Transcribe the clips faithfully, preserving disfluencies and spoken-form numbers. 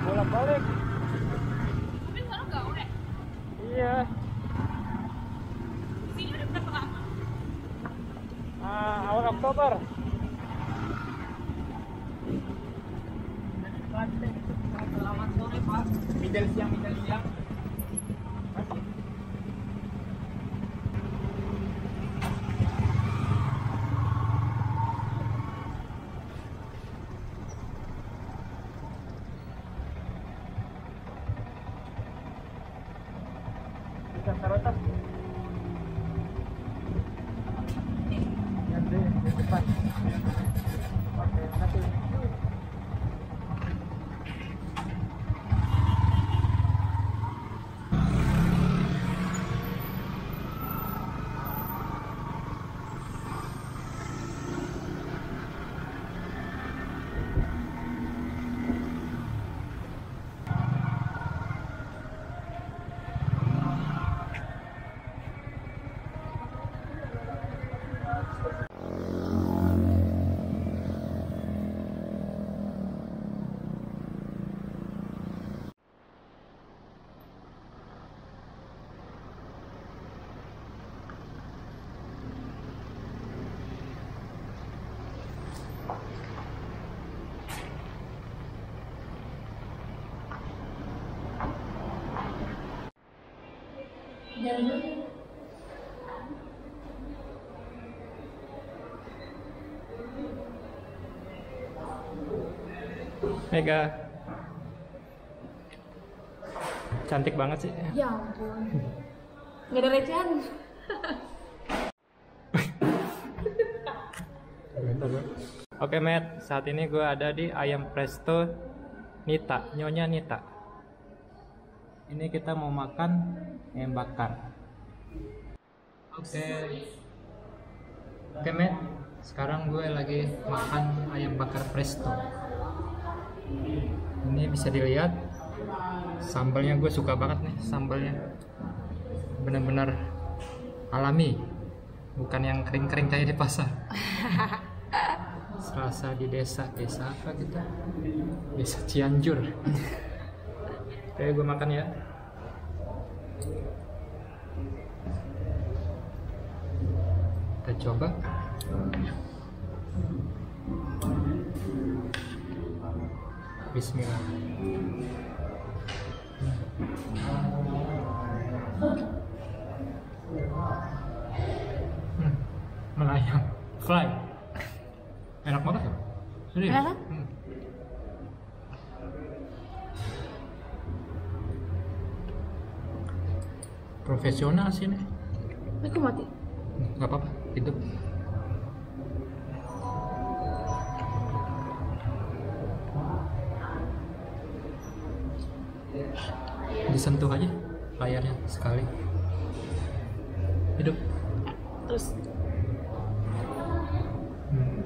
bolak-balik. Tapi sekarang gawe. Iya. Sini udah berapa lama? Ah, awal Oktober. Selamat sore Pak. Middle siang, middle siang. Bisa taruh tas. Nanti di depan. Oke, nanti. Mega cantik banget sih. Ya ampun. Gak ada recehan. Oke Matt, saat ini gue ada di Ayam Presto Nita, Nyonya Nita. Ini kita mau makan ayam bakar. Oke. Oke Matt, sekarang gue lagi makan ayam bakar Presto. Ini bisa dilihat sambalnya, gue suka banget nih sambalnya, benar-benar alami, bukan yang kering-kering kayak di pasar. Serasa di desa, desa apa kita? Desa Cianjur. Oke, gue makan ya. Kita coba. Bismillah. Hmm, melayang, fly. Enak banget ya? Serius? Enak kan? Hmm. Profesional sih nih. Aku mati. Gak apa-apa, hidup. Disentuh aja layarnya sekali. Hidup. Terus Hmm.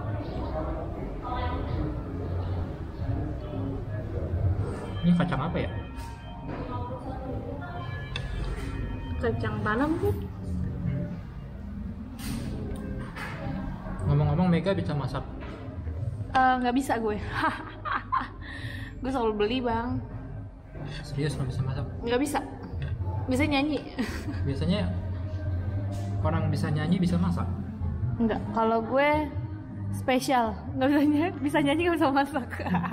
Ini kacang apa ya? kacang tanam tuh. Ngomong-ngomong, Mega bisa masak? Nggak bisa gue. Gue selalu beli bang. Serius nggak bisa masak? Nggak bisa. Bisa nyanyi. Biasanya orang bisa nyanyi bisa masak. Enggak. Kalau gue spesial. Nggak bisa nyanyi. Bisa nyanyi nggak bisa masak.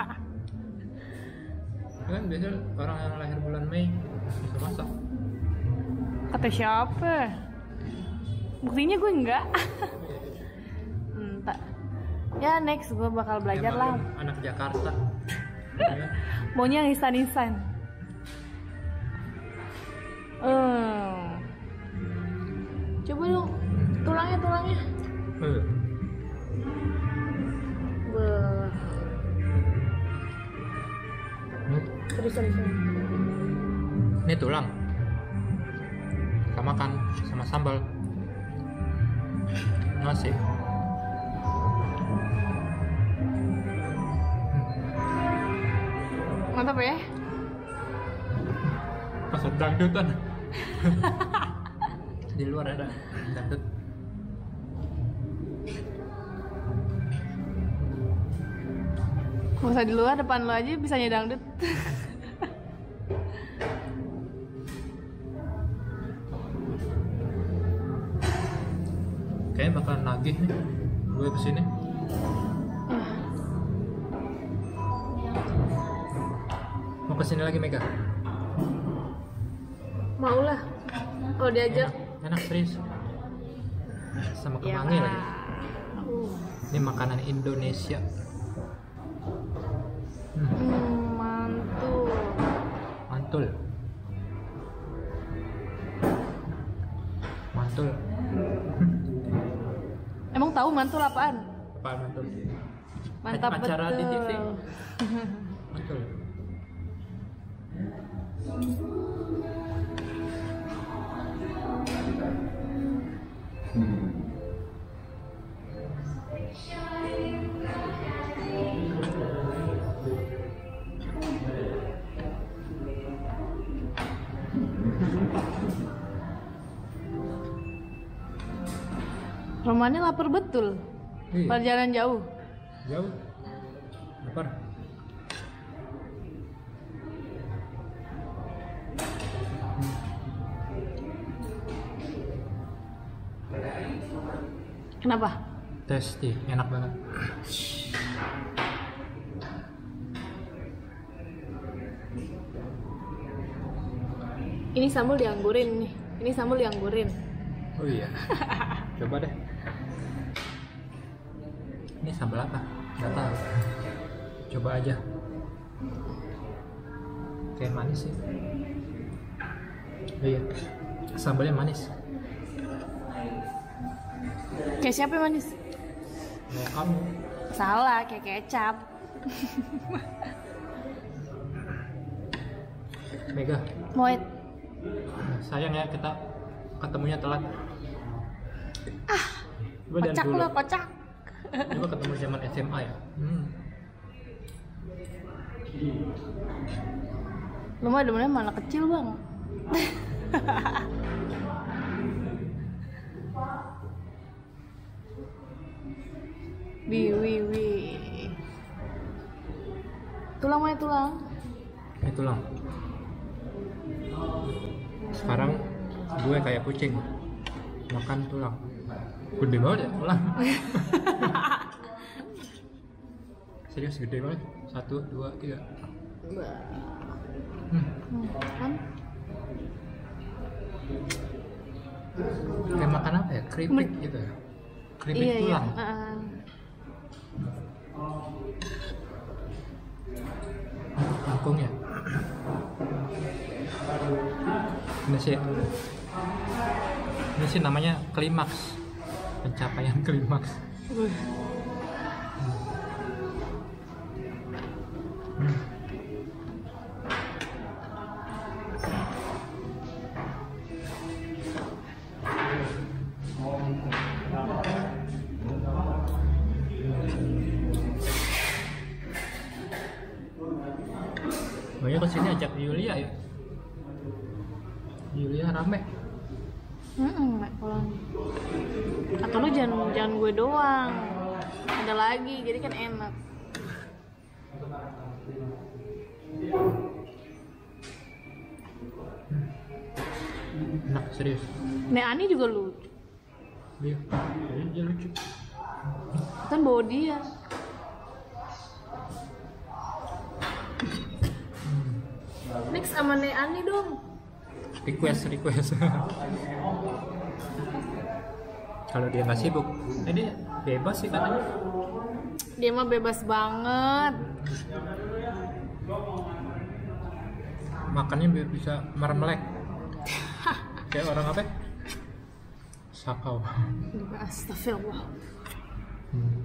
Kan biasanya orang yang lahir bulan Mei bisa masak. Kata siapa? Buktinya gue enggak. Entah. Ya next gue bakal belajar Ya, lah. anak Jakarta. Ya. Maunya yang instan-instan. Hmm. Coba dong tulangnya tulangnya. Eh, Beuh. Terus terus. terus. Ini tulang. Kita makan sama sambal. Nasi. Mantap ya? Pas dangdutan. Di luar ada dangdut. Gak usah di luar, depan lo aja bisa dangdut. Kayaknya bakalan nagih nih gue kesini. Mau kesini lagi Mega? Mau lah, kalau diajak. Enak serius. Sama Ya kemangi lah. lagi. Ini makanan Indonesia. Hmm, Hmm, mantul. mantul. Mantul. Emang tahu mantul apaan? Apaan mantul? Mantap Acara betul. di T V. Mantul. Rumahnya lapar betul. Iya. Perjalanan jauh. Jauh. Lapar. Kenapa? Tasty, enak banget. Ini sambal dianggurin nih. Ini sambal dianggurin. Oh iya. Coba deh. Ini sambal apa? Gak tahu. Coba aja. Kayak manis sih. Oh iya. Sambalnya manis. Kayak siapa yang manis? Mau kamu. Salah, kayak kecap. Mega. Moit. Sayang ya kita ketemunya telat. Ah, Gua dari kocak dulu. lo, kocak. Coba ketemu zaman S M A ya. Hmm. Lu mah demennya mana kecil bang. Wi wi wi. Tulang mana tulang? Itu lah. Sekarang gue kayak kucing makan tulang. Gede banget ya tulang. Serius gede banget. Satu, dua, tiga. Hmm. Hmm, kan? Kayak makan apa ya? Keripik gitu ya. Keripik Iya iya. tulang. Uh, Kangkungnya. Ini sih. Ini sih namanya klimaks. Pencapaian klimaks. uh. Hmm. Banyak kesini ajak Yulia ya. Yulia rame. Hmm, pulang. Atau lu jangan jangan gue doang. Ada lagi, jadi kan enak. Enak serius. Nek Ani juga lucu. Iya, kayaknya dia lucu. Kan bawa dia. Next sama Nek Ani dong. Request, request. Kalau dia nggak sibuk, eh, dia bebas sih katanya. Dia mah bebas banget. Makannya biar bisa meremelek. Kayak orang apa? Sakau. Astagfirullah. Hmm.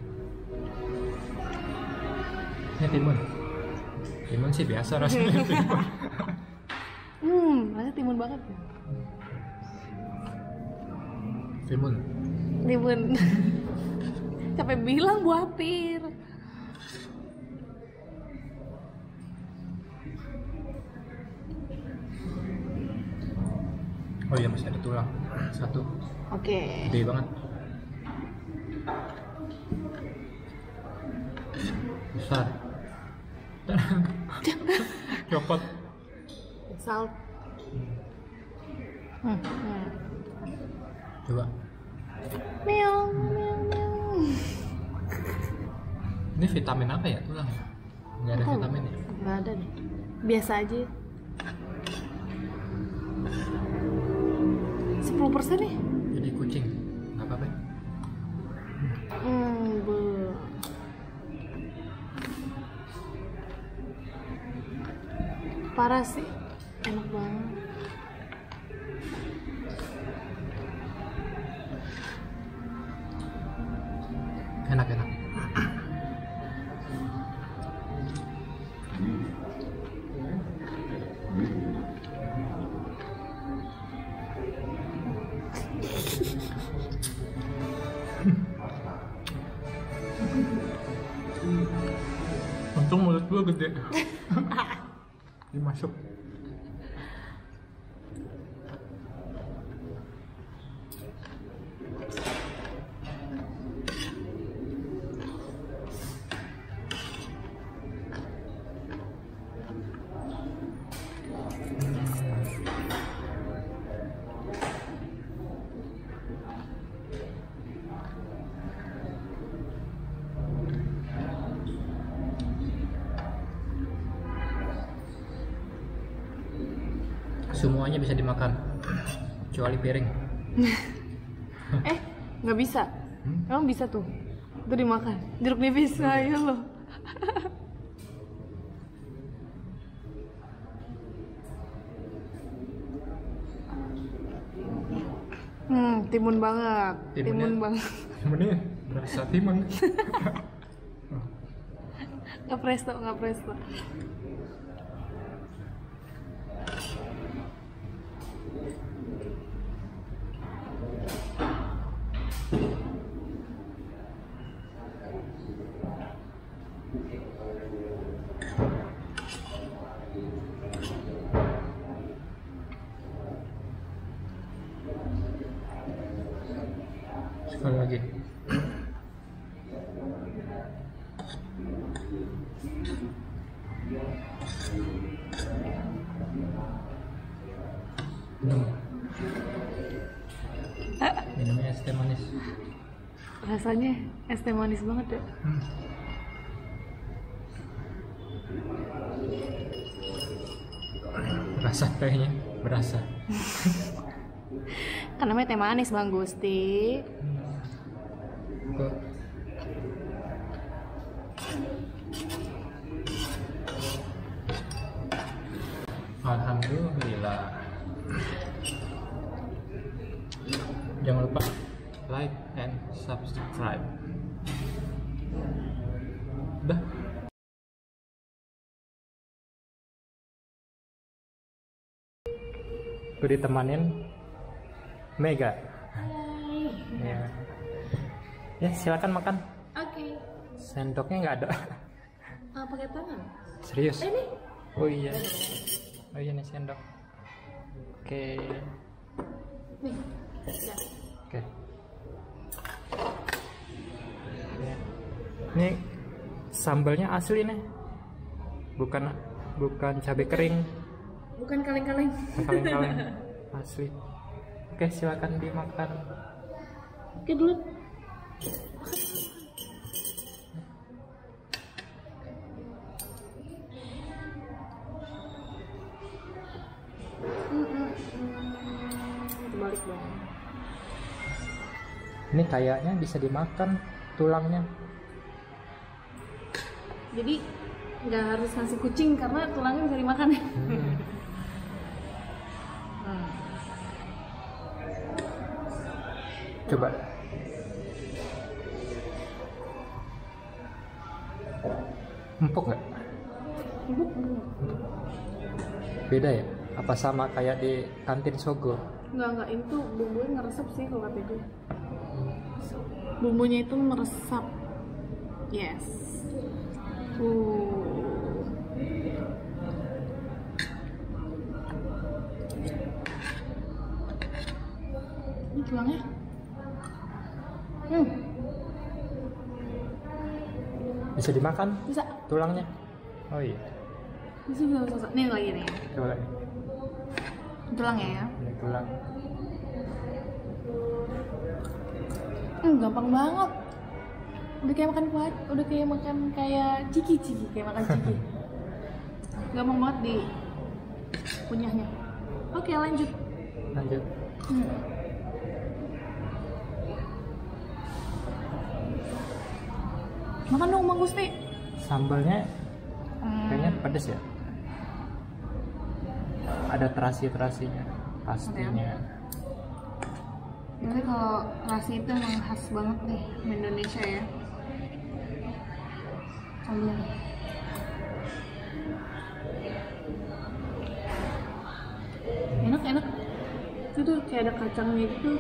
Ini timun. Timun sih biasa rasanya timun. Hmm, rasanya timun banget ya. Timun. Timun. Capek bilang buah pir. Oh iya masih ada tulang satu. Oke. Gede banget. Besar. Copot. Salt. Hmm. Hmm. Coba. Meong, meong, meong. Ini vitamin apa ya tulang? Nggak ada Tahu. vitamin ya? Nggak ada deh. Biasa aja. sepuluh persen nih. Jadi kucing. Nggak apa-apa. Hmm, be. Parah sih. Enak banget. Enak enak. Untung mulut gua gede. Ini masuk. Semuanya bisa dimakan, kecuali piring. Eh, nggak bisa. Hmm? Emang bisa tuh. Itu dimakan. Jeruk nipis, ayo loh. Hmm, timun banget. Timunnya- Timun banget. Timunnya berasa timun. Nggak presto, nggak presto. Sekali lagi. Minum. Minumnya es teh manis. Rasanya es teh manis banget ya. Hmm. Rasa tehnya berasa. Kan namanya teh manis Bang Gusti. Kok alhamdulillah. Jangan lupa like and subscribe. Udah. Gue ditemanin Mega. Ya. Ya, silakan makan. Oke. Sendoknya nggak ada. Ah, pakai tangan. Serius? Eh, ini. Oh iya. Oh iya nih sendok. Oke. Nih. Ya. Oke. Ya. Ini sambalnya asli nih. Bukan bukan cabai kering. Bukan kaleng-kaleng. Kaleng-kaleng. Asli. Oke, silakan dimakan. Oke dulu. Balik dong. Ini kayaknya bisa dimakan tulangnya. Jadi nggak harus nasi kucing karena tulangnya bisa dimakan ya. Hmm. Hmm. Coba. Empuk nggak? Empuk. Beda ya? Apa sama kayak di kantin Sogo? Nggak nggak itu bumbunya ngeresep sih kalau kata gue. Bumbunya itu meresap. Yes. Uh. Ini tulangnya. Hmm, Bisa dimakan bisa. tulangnya? Oh iya. Ini sih bisa sosok. Nih lagi nih. Coba lagi. Tulang ya. Ini tulang. Hmm, gampang banget. Udah kayak makan kuat, udah kayak makan kayak ciki-ciki, kayak makan ciki. Gampang banget di punyahnya. Oke, lanjut. Lanjut. Hmm. Makan dong, Bang Gusti. Sambalnya Hmm. kayaknya pedes ya. Ada terasi-terasinya, pastinya. Berarti kalau rasi itu emang khas banget nih di Indonesia ya. Sambal. Enak enak. Itu kayak ada kacangnya gitu.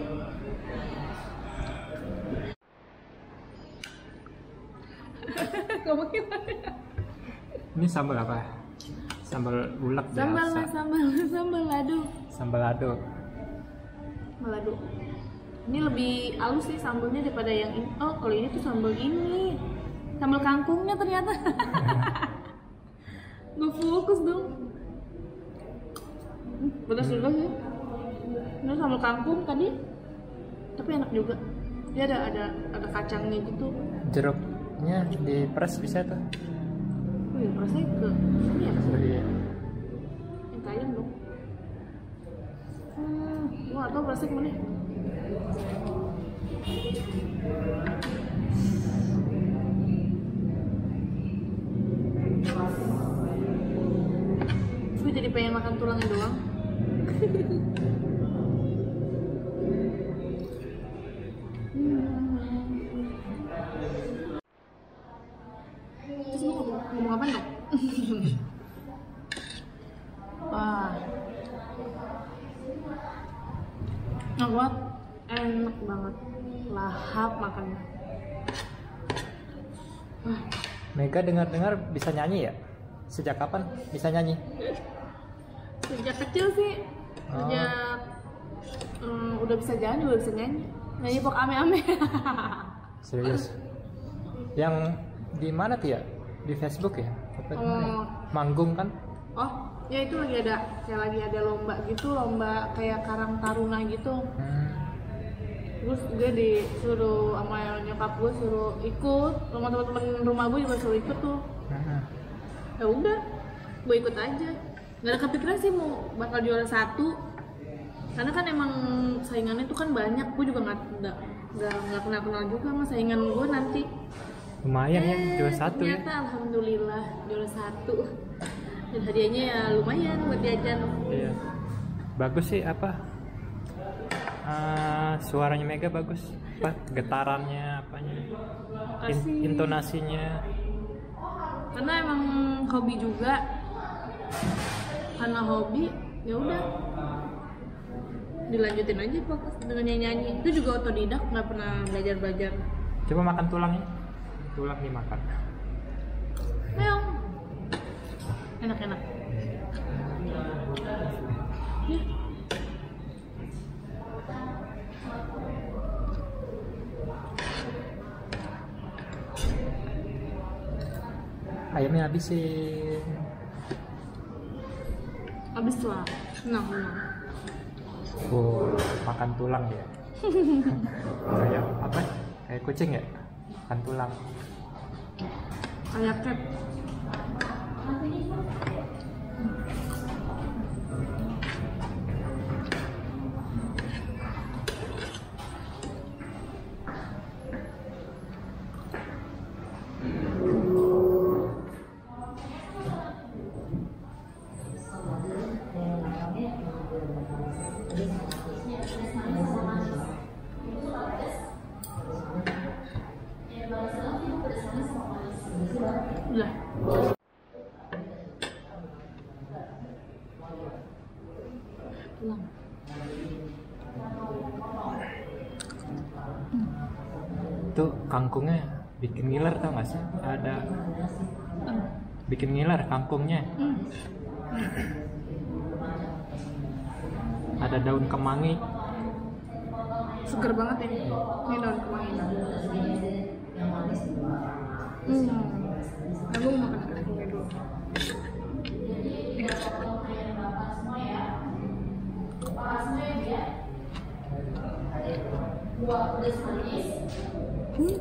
Kamu gimana? Ini sambal apa? Sambal ulek Sambal biasa. mas, sambal, sambal lado. Sambal lado. Balado. Ini lebih halus sih sambalnya daripada yang ini. Oh, kalau ini tuh sambal ini. Sambal kangkungnya ternyata. Nggak fokus dong. Hmm, pedas juga sih. Ini sambal kangkung tadi. Tapi enak juga. Dia ada ada ada kacangnya gitu. Jeruknya diperes bisa tuh. Oh iya, rasanya ke ini ya. Iya. Yang kayang dong. Hmm, gua nggak tahu rasanya kemana. Gue jadi pengen makan tulangnya doang. Terus lu ngomong apa nih? Wah, enak banget, enak banget, lahap makannya. Wah, Mega dengar-dengar bisa nyanyi ya? Sejak kapan bisa nyanyi? sejak kecil sih, Oh. sejak mm, udah bisa jalan juga bisa nyanyi, nyanyi pok ame-ame. Serius? Yang di mana tuh ya? Di Facebook ya? Apa di mana ya? Oh. Manggung kan? Oh, ya itu lagi ada, kayak lagi ada lomba gitu, lomba kayak Karang Taruna gitu. Hmm. Terus gue disuruh sama nyokap gue suruh ikut, sama teman-teman rumah gue juga suruh ikut tuh. Hmm. Ya udah, gue ikut aja. Gak ada kepikiran sih mau bakal juara satu, karena kan emang saingannya tuh kan banyak. Gue juga nggak nggak nggak nggak kenal kenal juga sama saingan gue nanti. Lumayan ya, Eh, juara satu ya. ternyata alhamdulillah juara satu. Dan hadiahnya ya lumayan buat jajan. Iya. Bagus sih apa? Ah, suaranya Mega bagus. Apa? Getarannya apanya? In- Makasih. intonasinya. Karena emang hobi juga. Karena hobi, ya udah dilanjutin aja fokus dengan nyanyi-nyanyi. Itu juga otodidak, nggak pernah belajar-belajar. Coba makan tulangnya. Tulang dimakan. Meong. Enak-enak. Ya. Ayamnya habisin. Abis lah. Senang, senang. Oh, makan tulang ya. Kayak apa? Kayak kucing ya? Makan tulang. Kayak cat. Udah. Tulang. Itu kangkungnya bikin ngiler tau gak sih? Ada Hmm. bikin ngiler kangkungnya. Hmm. Ada daun kemangi. Seger banget ya. Ini daun kemangi. Hmm. Aku mau makan kangkungnya dulu. Hmm.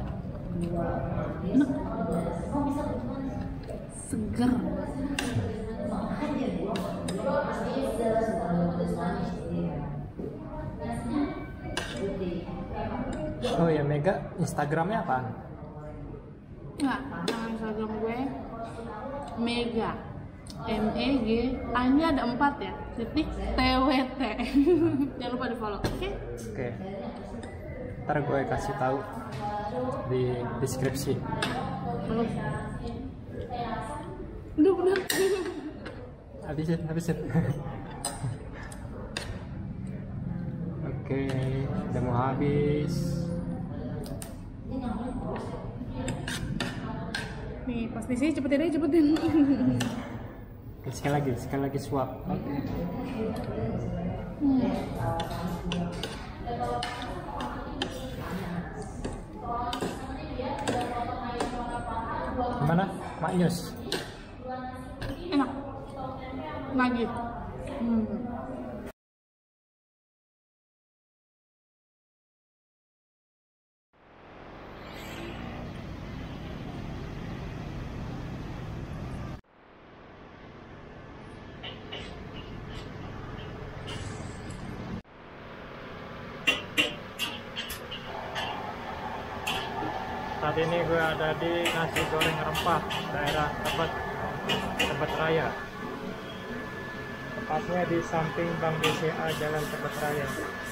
Enak. Segar. Oh ya, Mega, Instagramnya apaan? Nggak, nama Instagram gue Mega, M E G, A nya ada empat ya, titik T W T. Jangan lupa di follow, oke? Okay? Oke. Ntar gue kasih tahu di deskripsi. Belum. Udah, udah. Habisin, habisin. Oke, udah mau habis. Nih, pas di sini cepetin aja, cepetin. Oke, sekali lagi, sekali lagi swap. Oke. Hmm. Gimana, Mak Nyus? Enak. Lagi. Hmm. Saat ini gue ada di nasi goreng rempah daerah Tebet, Tebet Raya. Tepatnya di samping Bank B C A Jalan Tebet Raya.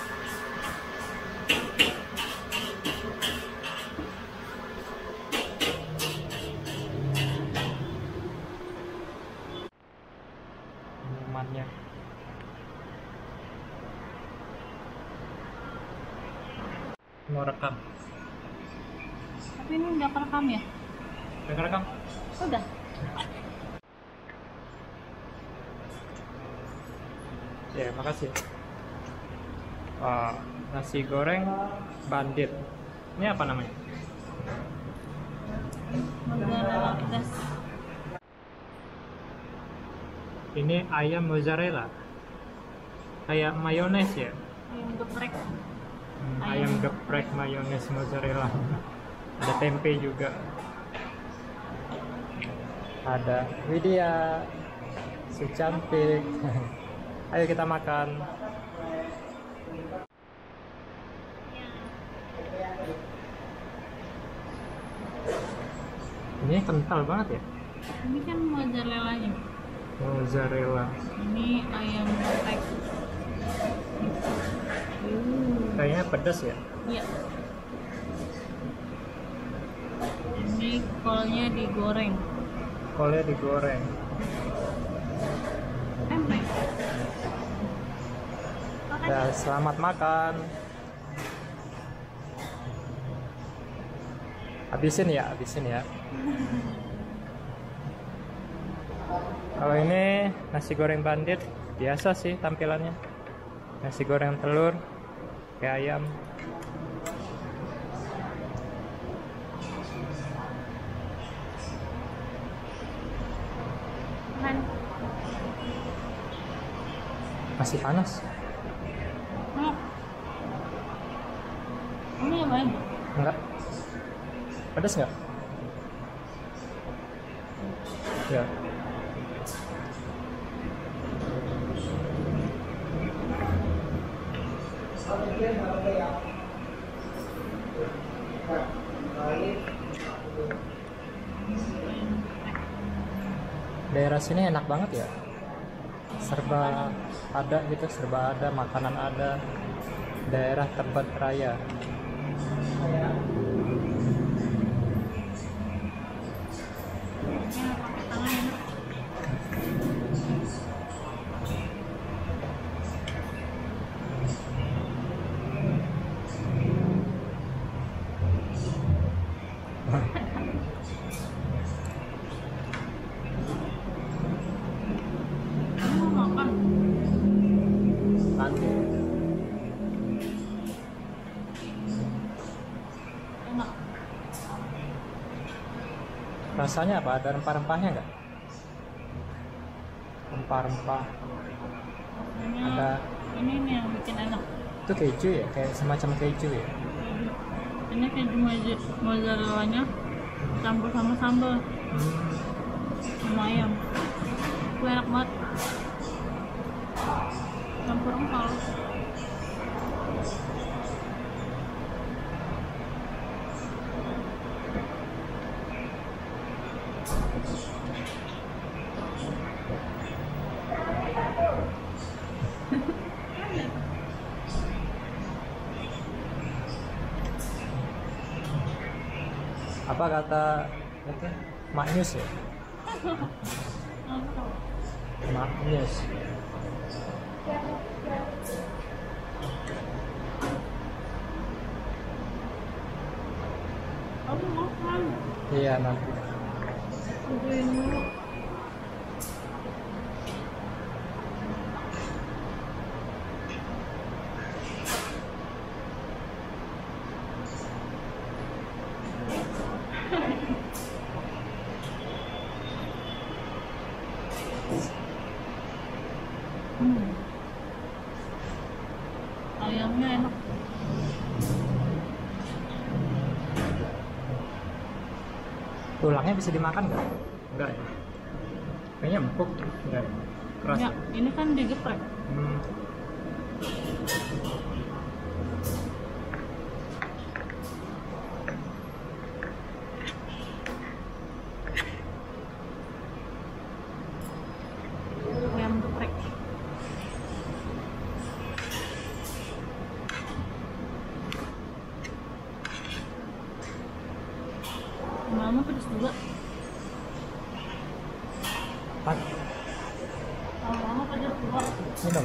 Minumannya. Mau rekam? Tapi ini udah kerekam ya? Udah kerekam? Udah. Ya, makasih. Uh, nasi goreng bandit. Ini apa namanya? Mozzarella pedas. Ini ayam mozzarella. Kayak mayones ya? Ayam geprek. Hmm, ayam geprek mayones mozzarella. Ada tempe juga. Ada Widya, si cantik. Ayo kita makan. Ini kental banget ya? Ini kan mozzarellanya. Mozzarella. Ini ayam geprek. Hmm. Kayaknya pedas ya? Iya. Ini kolnya digoreng. Kolnya digoreng. Tempe. Ya, selamat makan. Habisin ya, habisin ya. Kalau ini nasi goreng bandit, biasa sih tampilannya. Nasi goreng telur, kayak ayam. Kan. Masih panas? Hmm. Ini yang mana? Enggak. Pedas nggak? Ya. Daerah sini enak banget ya, serba ada gitu, serba ada, makanan ada. Daerah Tebet Raya. Nanti Enak. rasanya apa? Ada rempah-rempahnya nggak? Rempah-rempah. Ini, Ada. ini nih yang bikin enak. Itu keju ya, kayak semacam keju ya. Ini keju mozzarella-nya campur sama sambal Hmm. sama ayam. Itu enak banget. Campur empal. Apa kata itu? Maknyus ya? Maknyus. Kamu makan. Iya nanti. Tungguin dulu. Hmm. Ayamnya enak. Tulangnya bisa dimakan nggak? Enggak ya? Kayaknya empuk. Enggak ya? Keras. Ya, ini kan digeprek. Hmm. Ayam geprek. Lama pedes juga. Pat, Lama pedes juga. minum.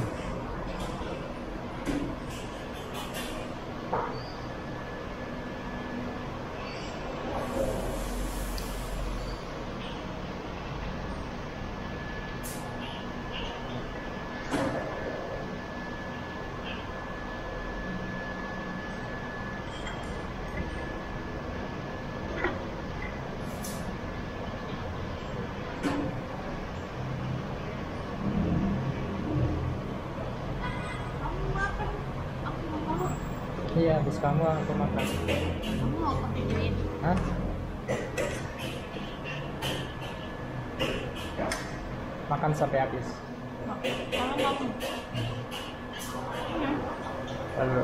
Iya, habis kamu aku makan. Kamu mau pakai duit? Hah? Makan sampai habis. Kalau kamu Lalu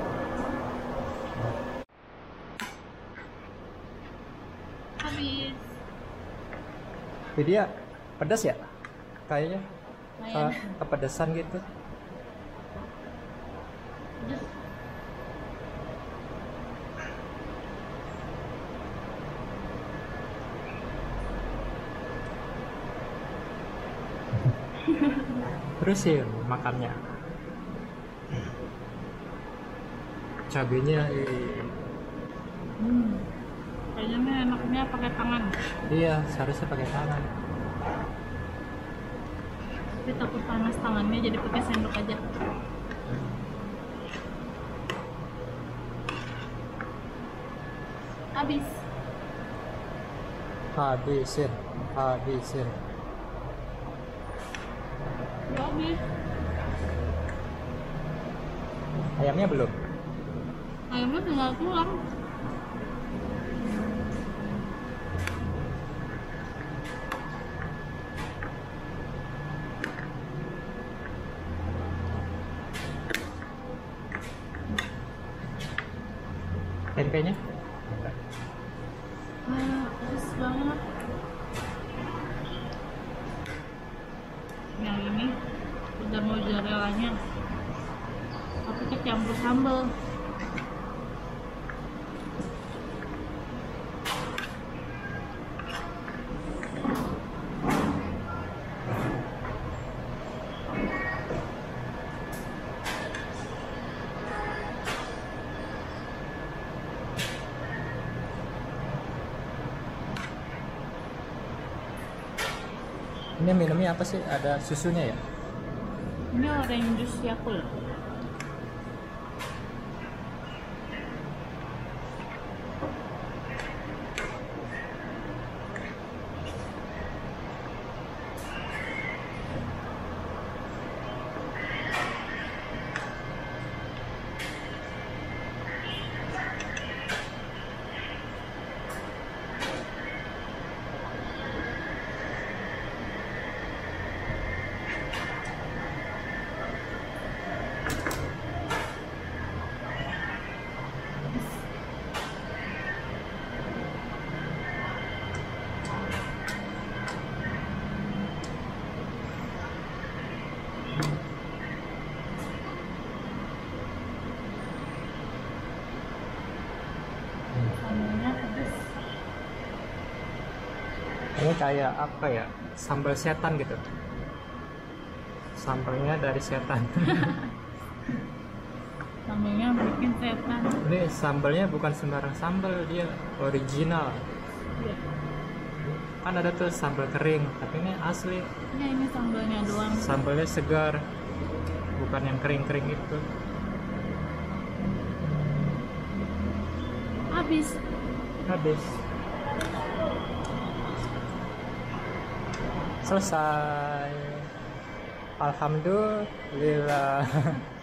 habis. dia pedas ya? Kayaknya Lumayan. ke kepedesan gitu. Pedes. Terusin makannya. Cabenya eh, Hmm. Kayaknya nih enaknya pakai tangan. iya, seharusnya pakai tangan. Tapi takut panas tangannya jadi pakai sendok aja. Habis. Habisin, habisin. Habis. Ayamnya belum. Ayamnya tinggal tulang. Tempenya? Ah, pedes banget. Yang ini udah mozzarella-nya, tapi kecampur sambal. Ini minumnya apa sih? Ada susunya ya? Ini orange juice Yakult. Ini kayak apa ya? Sambal setan gitu. Sambalnya dari setan. Sambalnya bikin setan. Ini sambalnya bukan sembarang sambal, dia original. Iya. Kan ada tuh sambal kering, tapi ini asli. Ya ini sambalnya doang. Sambalnya segar, bukan yang kering-kering itu. Habis. Habis. Selesai. Alhamdulillah.